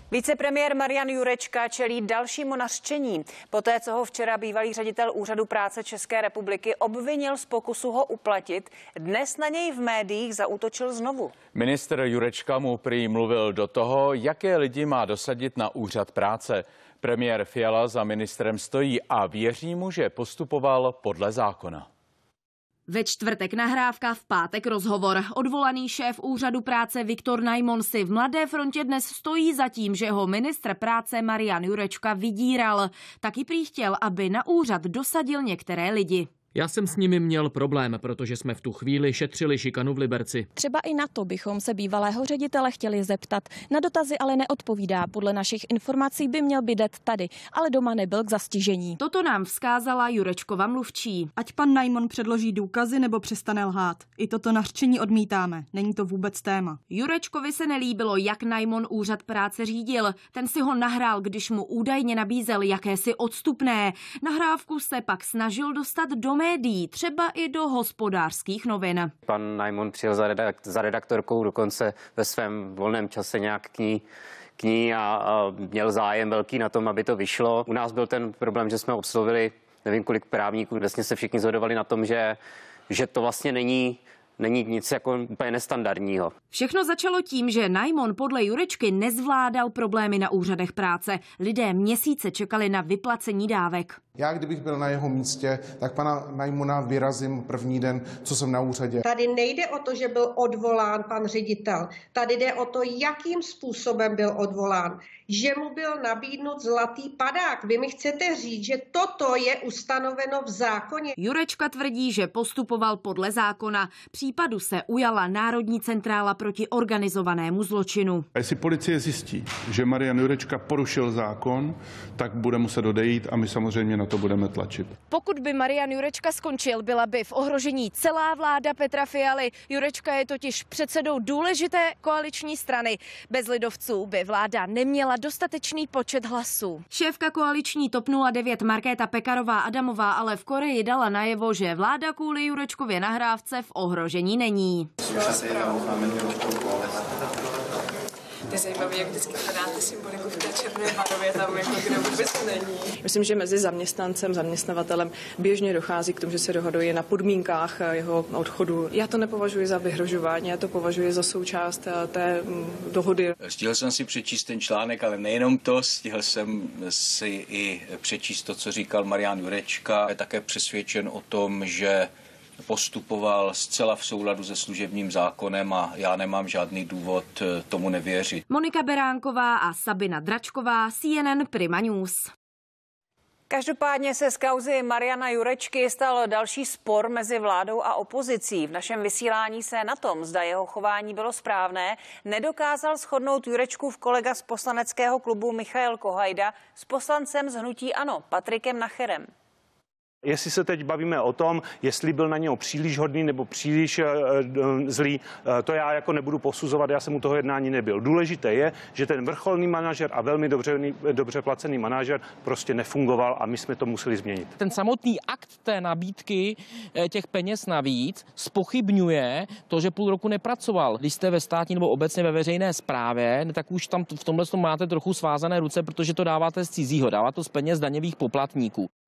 Vicepremiér Marian Jurečka čelí dalšímu nařčení. Poté, co ho včera bývalý ředitel Úřadu práce České republiky obvinil z pokusu ho uplatit, dnes na něj v médiích zaútočil znovu. Ministr Jurečka mu prý mluvil do toho, jaké lidi má dosadit na Úřad práce. Premiér Fiala za ministrem stojí a věří mu, že postupoval podle zákona. Ve čtvrtek nahrávka, v pátek rozhovor. Odvolaný šéf Úřadu práce Viktor Najmon si v Mladé frontě dnes stojí za tím, že ho ministr práce Marian Jurečka vydíral. Taky prý chtěl, aby na úřad dosadil některé lidi. Já jsem s nimi měl problém, protože jsme v tu chvíli šetřili šikanu v Liberci. Třeba i na to bychom se bývalého ředitele chtěli zeptat. Na dotazy ale neodpovídá. Podle našich informací by měl bydlet tady, ale doma nebyl k zastižení. Toto nám vzkázala Jurečkova mluvčí. Ať pan Najmon předloží důkazy nebo přestane lhát. I toto nařčení odmítáme. Není to vůbec téma. Jurečkovi se nelíbilo, jak Najmon Úřad práce řídil. Ten si ho nahrál, když mu údajně nabízel jakési odstupné. Nahrávku se pak snažil dostat do médií, třeba i do Hospodářských novin. Pan Najmon přijel za redaktorkou, dokonce ve svém volném čase nějak k ní a měl zájem velký na tom, aby to vyšlo. U nás byl ten problém, že jsme obslovili nevím kolik právníků, vlastně se všichni shodovali na tom, že to vlastně není nic jako úplně nestandardního. Všechno začalo tím, že Najmon podle Jurečky nezvládal problémy na úřadech práce. Lidé měsíce čekali na vyplacení dávek. Já, kdybych byl na jeho místě, tak pana Najmona vyrazím první den, co jsem na úřadě. Tady nejde o to, že byl odvolán pan ředitel. Tady jde o to, jakým způsobem byl odvolán. Že mu byl nabídnut zlatý padák. Vy mi chcete říct, že toto je ustanoveno v zákoně? Jurečka tvrdí, že postupoval podle zákona. Případu se ujala Národní centrála proti organizovanému zločinu. A jestli policie zjistí, že Marian Jurečka porušil zákon, tak bude muset odejít a my samozřejmě na to budeme tlačit. Pokud by Marian Jurečka skončil, byla by v ohrožení celá vláda Petra Fialy. Jurečka je totiž předsedou důležité koaliční strany. Bez lidovců by vláda neměla dostatečný počet hlasů. Šéfka koaliční TOP 09 Markéta Pekarová Adamová ale v Koreji dala najevo, že vláda kvůli Jurečkově nahrávce v ohrožení není. Je zajímavé, jak vždycky hledáte symboliku v té černé barvě, tam jako kde vůbec není. Myslím, že mezi zaměstnancem, zaměstnavatelem běžně dochází k tomu, že se dohodují na podmínkách jeho odchodu. Já to nepovažuji za vyhrožování, já to považuji za součást té dohody. Stihl jsem si přečíst ten článek, ale nejenom to, stihl jsem si i přečíst to, co říkal Marian Jurečka. Je také přesvědčen o tom, že postupoval zcela v souladu se služebním zákonem a já nemám žádný důvod tomu nevěřit. Monika Beránková a Sabina Dračková, CNN Prima News. Každopádně se z kauzy Mariana Jurečky stal další spor mezi vládou a opozicí. V našem vysílání se na tom, zda jeho chování bylo správné, nedokázal shodnout Jurečkův kolega z poslaneckého klubu Michael Kohajda s poslancem z hnutí ANO Patrikem Nacherem. Jestli se teď bavíme o tom, jestli byl na něho příliš hodný nebo příliš zlý, to já jako nebudu posuzovat, já jsem u toho jednání nebyl. Důležité je, že ten vrcholný manažer a velmi dobře placený manažer prostě nefungoval a my jsme to museli změnit. Ten samotný akt té nabídky těch peněz navíc zpochybňuje to, že půl roku nepracoval. Když jste ve státní nebo obecně ve veřejné správě, tak už tam v tomhle máte trochu svázané ruce, protože to dáváte z cizího, dáváte to z peněz daňových poplatníků.